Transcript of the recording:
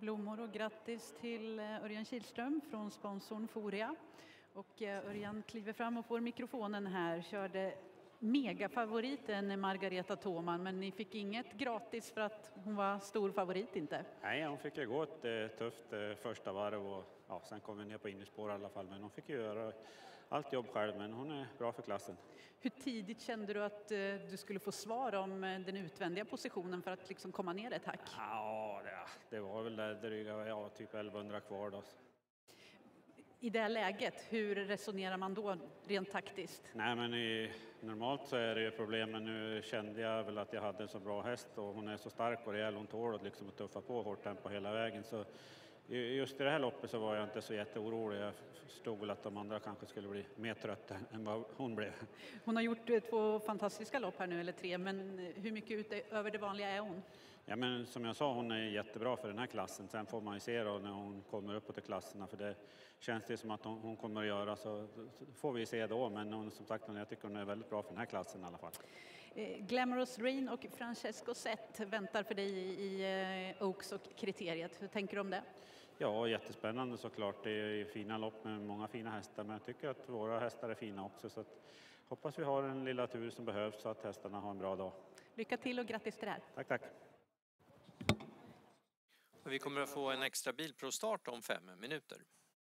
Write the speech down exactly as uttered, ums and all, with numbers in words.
Blommor och grattis till Örjan Kihlström från sponsorn Foria. Och Örjan kliver fram och får mikrofonen här. Körde megafavoriten Margareta Thåman, men ni fick inget gratis för att hon var stor favorit inte? Nej, hon fick ju gå ett eh, tufft eh, första varv och ja, sen kom vi ner på innerspår i alla fall. Men hon fick ju göra allt jobb själv, men hon är bra för klassen. Hur tidigt kände du att eh, du skulle få svar om eh, den utvändiga positionen för att liksom komma ner ett hack? Ja, det, det var väl där dryga, ja, typ elvahundra kvar då. I det läget, hur resonerar man då rent taktiskt? Nej, men i, normalt så är det ju problem, men nu kände jag väl att jag hade en så bra häst och hon är så stark och rejäl, hon tål att liksom tuffa på hårt tempo hela vägen. Så just i det här loppet så var jag inte så jätteorolig. Jag förstod väl att de andra kanske skulle bli mer trötta än vad hon blev. Hon har gjort två fantastiska lopp här nu, eller tre, men hur mycket utöver det vanliga är hon? Ja, men som jag sa, hon är jättebra för den här klassen. Sen får man ju se då när hon kommer uppåt i klasserna, för det känns det som att hon, hon kommer att göra, så får vi se då. Men hon, som sagt, jag tycker hon är väldigt bra för den här klassen i alla fall. Eh, Glamorous Rain och Francesco Zet väntar för dig i eh, Oaks och kriteriet. Hur tänker du om det? Ja, jättespännande såklart. Det är fina lopp med många fina hästar, men jag tycker att våra hästar är fina också. Så att, hoppas vi har en lilla tur som behövs så att hästarna har en bra dag. Lycka till och grattis till det här. Tack, tack. Vi kommer att få en extra bil pro start om fem minuter.